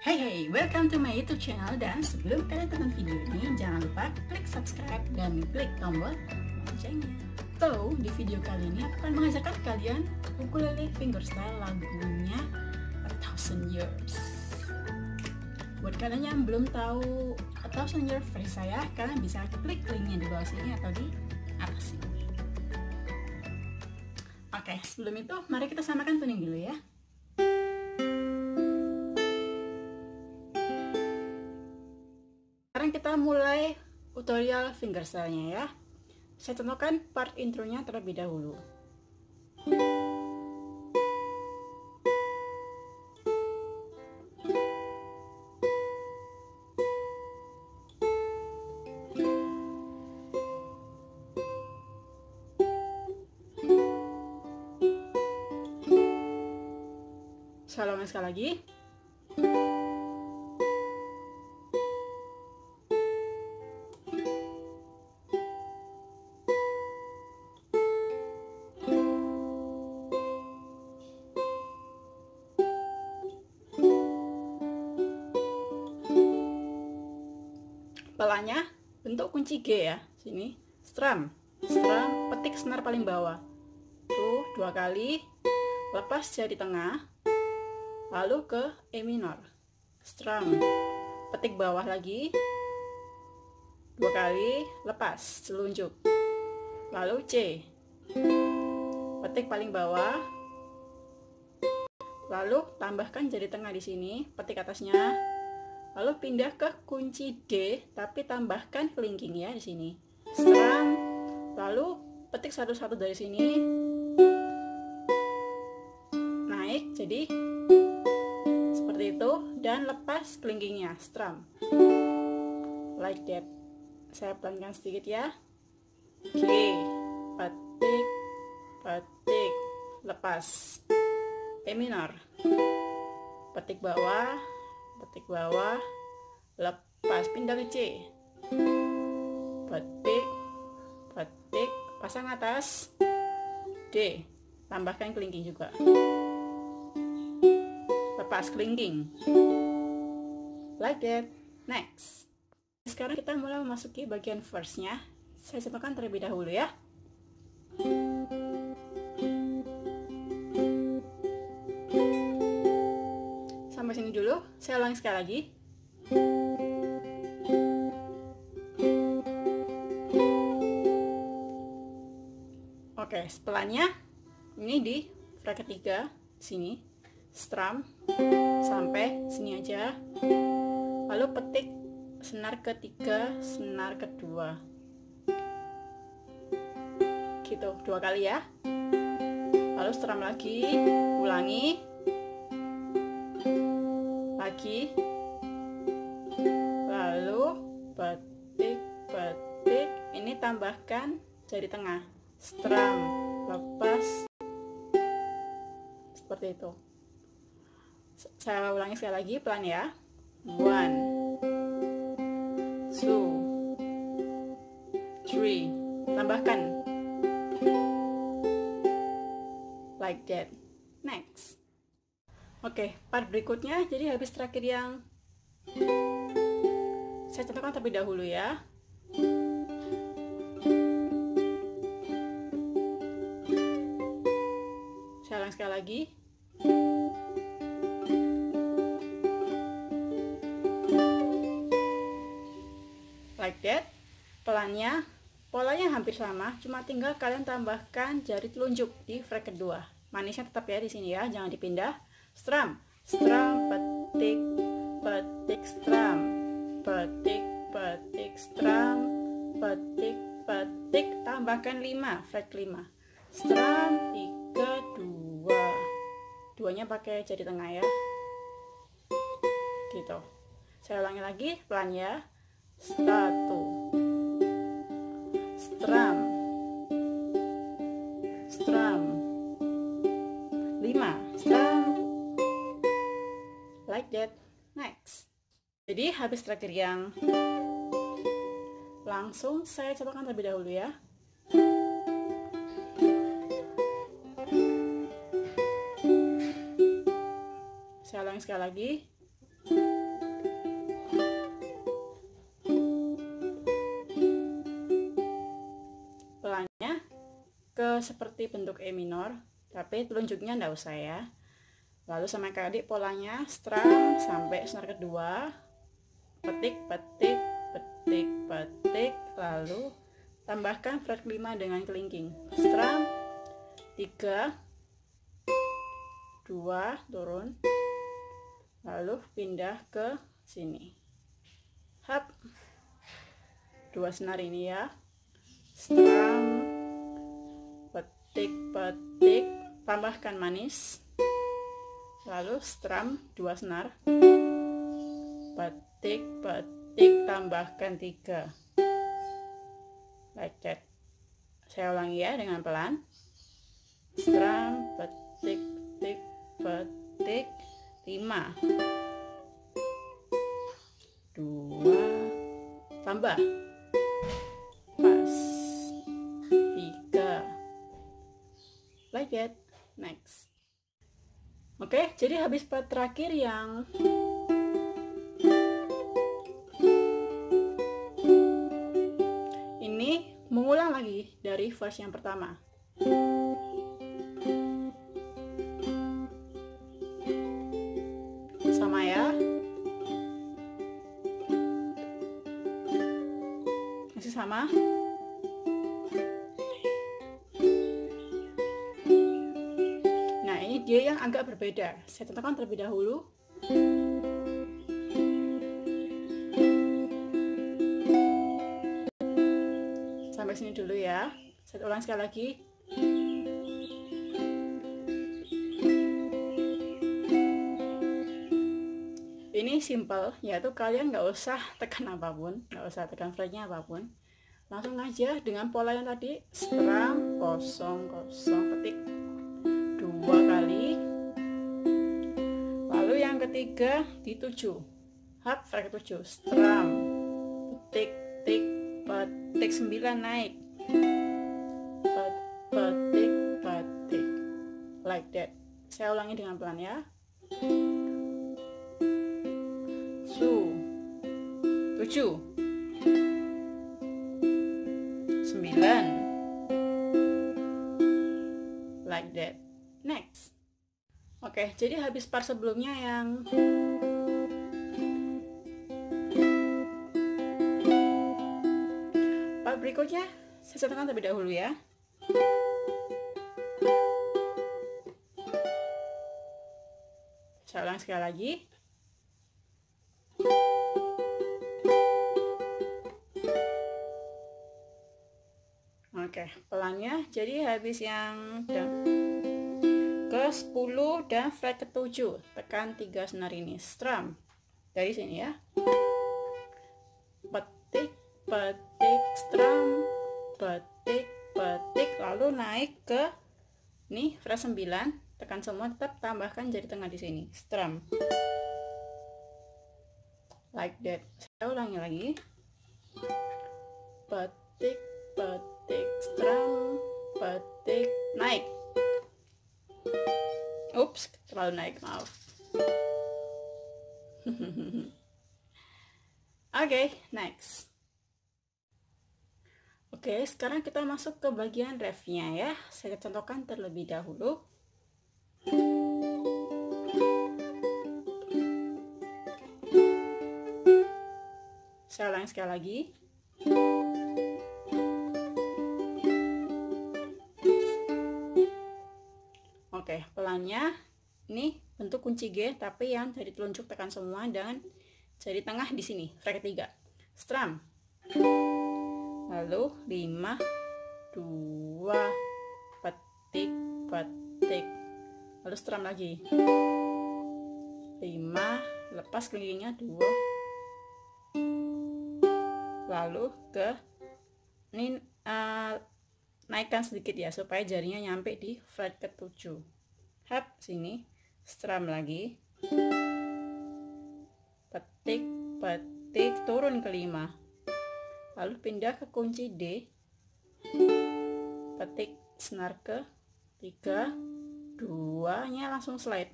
Hey, welcome to my YouTube channel. Dan sebelum kalian tonton video ini, jangan lupa klik subscribe dan klik tombol loncengnya. So, di video kali ini aku akan mengajarkan kalian ukulele fingerstyle lagunya A Thousand Years. Buat kalian yang belum tahu A Thousand Years versi saya, kalian bisa klik linknya di bawah sini atau di atas sini. Oke, sebelum itu mari kita samakan tuning dulu ya. Sekarang kita mulai tutorial fingerstyle-nya ya. Saya contohkan part intronya terlebih dahulu. Saya ulangi sekali lagi. Pelannya bentuk kunci G ya, sini strum, petik senar paling bawah, tuh 2 kali, lepas jari tengah, lalu ke E minor, strum, petik bawah lagi, 2 kali, lepas, selunjuk, lalu C, petik paling bawah, lalu tambahkan jari tengah di sini, petik atasnya. Lalu pindah ke kunci D, tapi tambahkan kelingking ya di sini. Strum, lalu petik satu-satu dari sini, naik, jadi seperti itu, dan lepas kelingkingnya, strum, like that. Saya pelankan sedikit ya. G, petik, petik, lepas, E minor, petik bawah, lepas, pindah ke C, petik, petik, pasang atas, D, tambahkan kelingking juga, lepas kelingking, like that. Next, sekarang kita mulai memasuki bagian verse-nya. Saya contohkan terlebih dahulu ya. Sampai sini dulu, saya ulangi sekali lagi. Oke, setelahnya ini di fret ketiga sini, strum sampai sini aja. Lalu petik senar ketiga, senar kedua. Gitu, 2 kali ya. Lalu strum lagi, ulangi. Lagi, lalu petik, petik, ini tambahkan jari tengah, strum, lepas, seperti itu. Saya ulangi sekali lagi, pelan ya. 1, 2, 3, tambahkan, like that. Next. Oke, part berikutnya, jadi habis terakhir yang saya contohkan terlebih dahulu ya. Saya ulang sekali lagi. Like that. Pelannya, polanya hampir sama, cuma tinggal kalian tambahkan jari telunjuk di fret kedua. Manisnya tetap ya di sini ya, jangan dipindah. Strum, strum, petik, petik, strum, petik, petik, strum, petik, petik, tambahkan 5, fret 5, strum, 3, 2, 2-nya pakai jari tengah ya, gitu. Saya ulangi lagi, pelan ya. 1, strum, strum, 5, strum, like that. Next. Jadi habis terakhir yang langsung saya contohkan terlebih dahulu ya. Saya ulangi sekali lagi. seperti bentuk E minor, tapi telunjuknya nggak usah ya. Lalu sama kayak adik polanya, strum sampai senar kedua, petik, petik, petik, petik, lalu tambahkan fret kelima dengan kelingking. Strum 3, 2, turun, lalu pindah ke sini. Hap, 2 senar ini ya. Strum, petik, petik, tambahkan manis, lalu strum 2 senar, petik, petik, tambahkan 3, like that. Saya ulangi ya dengan pelan. Strum, petik, petik, petik, 5, 2, tambah, pas, 3, like that. Next. Oke, jadi habis part terakhir yang ini, mengulang lagi dari verse yang pertama. Sama ya. Masih sama. Nah, ini dia yang agak berbeda. Saya contohkan terlebih dahulu. Sampai sini dulu ya. Saya ulang sekali lagi. Ini simple, yaitu kalian nggak usah tekan apapun, nggak usah tekan fretnya apapun, langsung aja dengan pola yang tadi. Strum 0, 0, petik 2 kali, lalu yang ketiga di 7, hap fret ke 7, strum, petik, petik, petik 9, naik, petik, petik, like that. Saya ulangi dengan pelan ya. 7, 9, like that. Next. Oke, jadi habis part sebelumnya yang part berikutnya saya contohkan terlebih dahulu ya. Saya ulang sekali lagi. Oke, pelannya jadi habis yang ke 10 dan fret ke 7, tekan 3 senar ini, strum dari sini ya, petik, petik, strum, petik, petik, lalu naik ke nih fret 9, tekan semua, tetap tambahkan jari tengah di sini, strum, like that. Saya ulangi lagi, petik, petik, strum, petik, naik. Ups, terlalu naik, maaf. Oke, next. Oke, sekarang kita masuk ke bagian refnya ya. Saya contohkan terlebih dahulu. Saya ulangi sekali lagi. Oke, pelannya ini bentuk kunci G, tapi yang jari telunjuk tekan semua dan jari tengah di sini, fret ketiga. Strum. Lalu 5, 2, petik, petik. Lalu strum lagi. 5, lepas kelilingnya 2. Lalu ke ini naikkan sedikit ya supaya jarinya nyampe di fret ke-7. Hap sini, strum lagi, petik, petik, turun ke 5, lalu pindah ke kunci D, petik, senar ke 3, 2 nya langsung slide,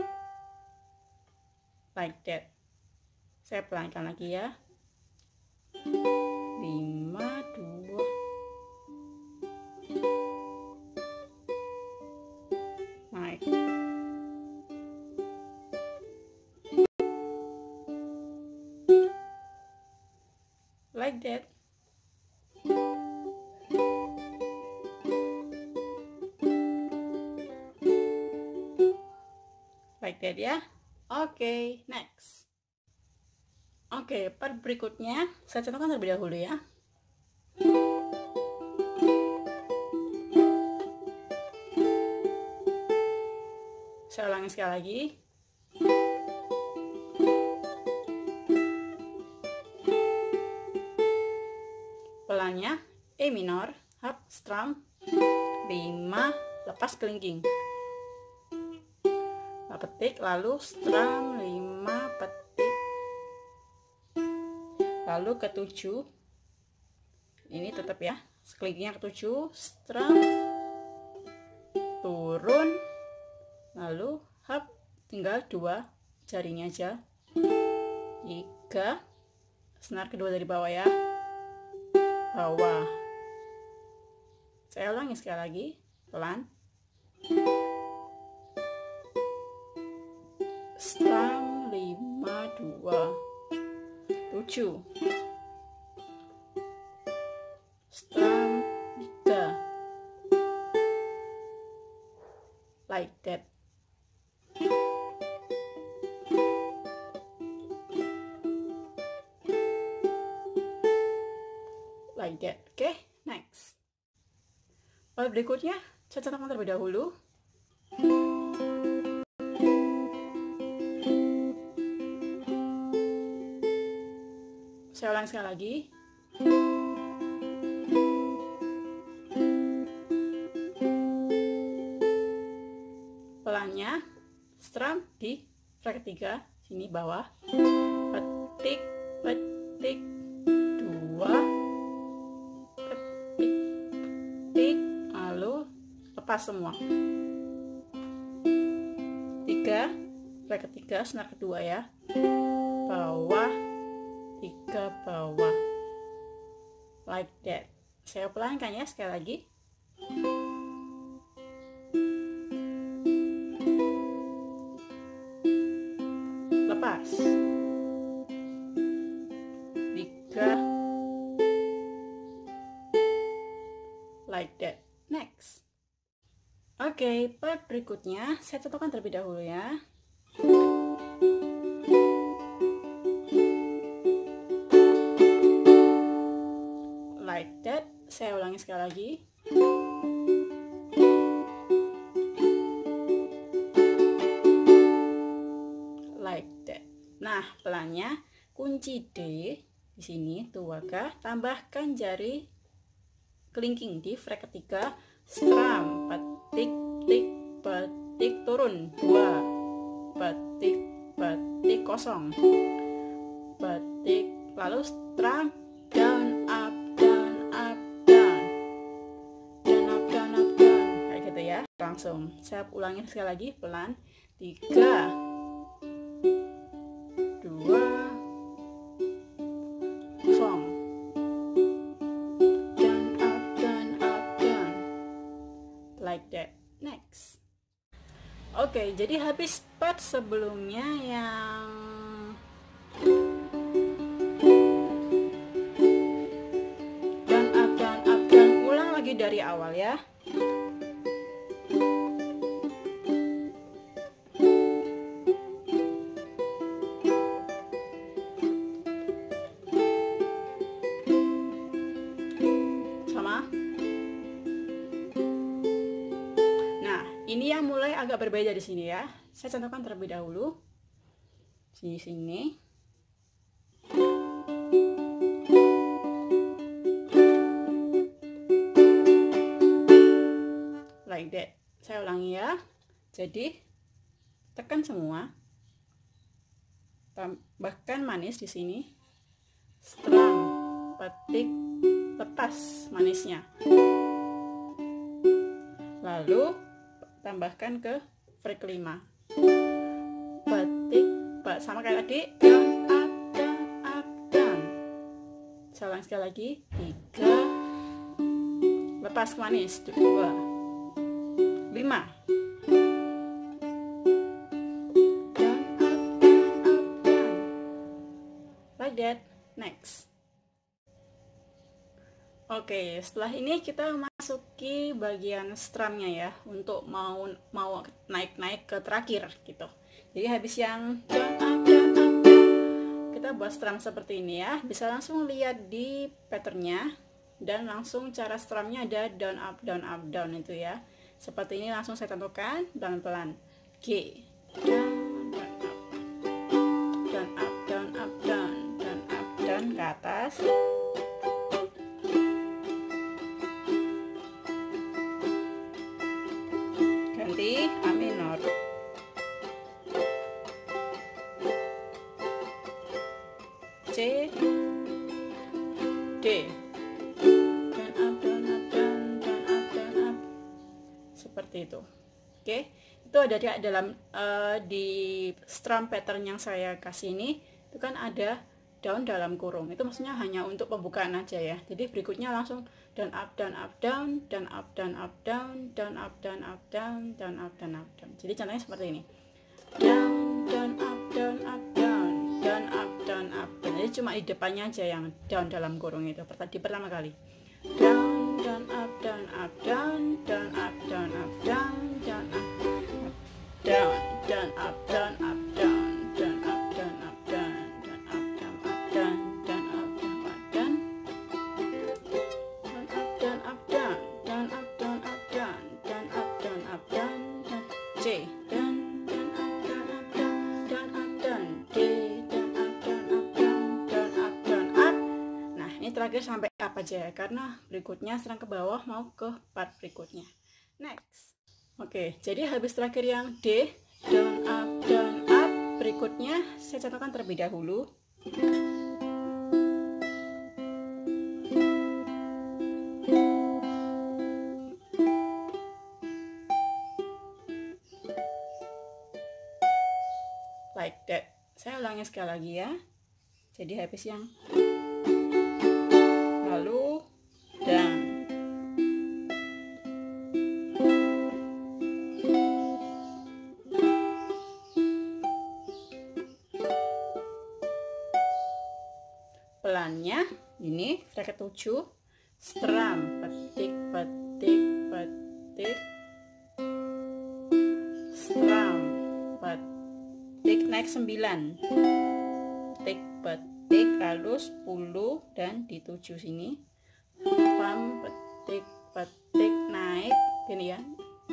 like that. Saya pelankan lagi ya, 5, 2, like that. Like that ya. Oke, next. Oke, part berikutnya saya contohkan terlebih dahulu ya. Saya ulangi sekali lagi. Pelannya E minor, harp, strum 5, lepas kelingking. Petik, lalu strum 5 petik, lalu ke-7 ini tetap ya, kelingkingnya ke-7, strum turun, lalu harp tinggal 2 jarinya aja, 3 senar kedua dari bawah ya, bawah. Saya ulangi sekali lagi, pelan. Strum 5 2 7, strum 3, like that. Like that. Oke, next. Part berikutnya saya contohkan terlebih dahulu. Saya ulang sekali lagi. Pelannya strum di fret ketiga, sini bawah. Petik, petik, 2, petik, petik, lalu lepas semua. 3, fret ketiga, senar kedua ya. Bawah, 3 bawah, like that. Saya pelankan ya sekali lagi. Lepas 3, like that. Next. Oke, part berikutnya saya contohkan terlebih dahulu ya. Like that. Saya ulangi sekali lagi. Like that. Nah, pelannya kunci D di sini tuaga, tambahkan jari kelingking di fret ketiga, strum petik, petik, petik, turun 2, petik, petik, kosong, petik, lalu strum down up, langsung. Saya ulangi sekali lagi pelan. 3 2 song, down up, down up, down, like that. Next. Oke, jadi habis part sebelumnya yang down up, down up, down. Ulang lagi dari awal ya. Ini yang mulai agak berbeda di sini ya. Saya contohkan terlebih dahulu. Sini. Like that. Saya ulangi ya. Jadi tekan semua. Tambahkan manis di sini. Strum, petik, lepas manisnya. Lalu tambahkan ke fret kelima, petik, sama kayak tadi, down up, down up, down. Saya ulang sekali lagi. 3, lepas manis, 2, 5, down up, down up, down, like that. Next. Oke, setelah ini kita masuki bagian strumnya ya, untuk mau naik-naik ke terakhir gitu. Jadi habis yang down up down up down, kita buat strum seperti ini ya. Bisa langsung lihat di patternnya, dan langsung cara strumnya ada down up down itu ya. Seperti ini langsung saya tentukan pelan-pelan. G, down up down up down up down down up down ke atas. Ganti A minor, C, D, down up down up down down up down up, seperti itu. Oke, itu ada di dalam di strum pattern yang saya kasih ini, itu kan ada down dalam kurung. Itu maksudnya hanya untuk pembukaan aja ya. Jadi berikutnya langsung down up down up down down up down up down down up down up down down up down up down. Jadi contohnya seperti ini. Down down up down up down down up down up down. Jadi cuma di depannya aja yang down dalam kurung itu di pertama kali. Down down up down up down down up down up down down up down down up down up down down up down up down down up down up down down up down up down down up down down up down up down down up down up down down C, down down up down up down down up down D, down up down up down down up down up. Nah, ini terakhir sampai apa aja ya, karena berikutnya serang ke bawah mau ke part berikutnya. Next. Oke, jadi habis terakhir yang D, down up, berikutnya saya contohkan terlebih dahulu. Like that. Saya ulangi sekali lagi ya. Jadi habis yang lalu down. Pelannya ini bracket 7, strum, petik petik petik, strum, petik, naik 9, petik petik, lalu 10 dan di 7 sini pam, petik petik, naik gini ya,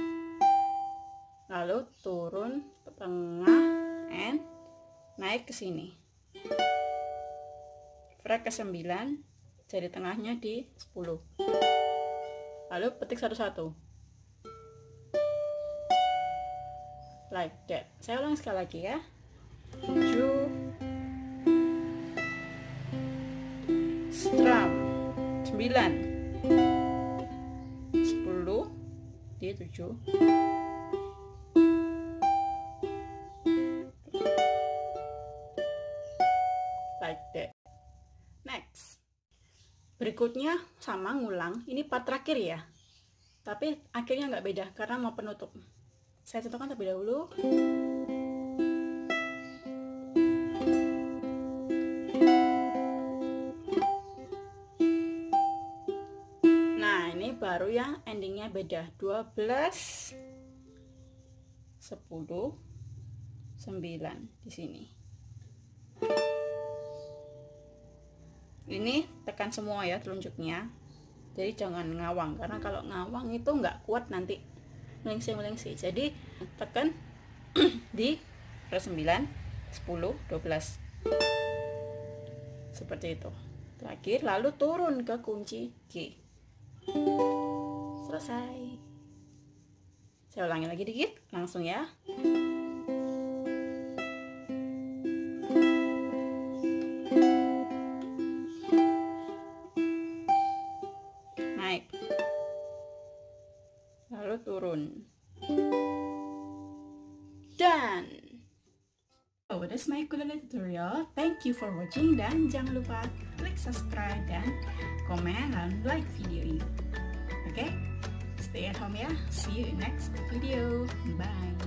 lalu turun ke tengah and naik ke sini. Fret ke 9, jadi tengahnya di 10. Lalu petik satu-satu. Like that. Saya ulang sekali lagi ya. 7, strum, 9, 10 di 7. Like that. Next, berikutnya sama ngulang, ini part terakhir ya, tapi akhirnya nggak beda karena mau penutup. Saya contohkan terlebih dahulu. Nah, ini baru yang endingnya beda, 12, 10, 9 di sini. Ini tekan semua ya telunjuknya, jadi jangan ngawang, karena kalau ngawang itu nggak kuat nanti melengsi. Jadi tekan di fret 9, 10, 12 seperti itu. Terakhir lalu turun ke kunci G. Selesai. Saya ulangi lagi dikit langsung ya. Naik, lalu turun, dan oh, that's my ukulele tutorial. Thank you for watching, dan jangan lupa klik subscribe dan komen dan like video ini. Oke, stay at home ya. See you in next video. Bye.